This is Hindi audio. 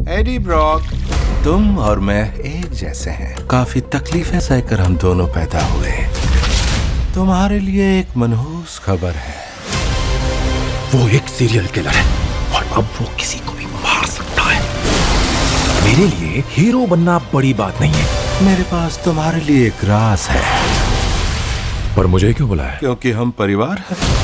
एडी ब्रॉक, तुम और मैं एक जैसे हैं। काफी तकलीफें सहकर हम दोनों पैदा हुए। तुम्हारे लिए एक मनहूस खबर है। वो एक सीरियल किलर है और अब वो किसी को भी मार सकता है। मेरे लिए हीरो बनना बड़ी बात नहीं है। मेरे पास तुम्हारे लिए एक राज है। पर मुझे क्यों बुलाया? क्योंकि हम परिवार हैं।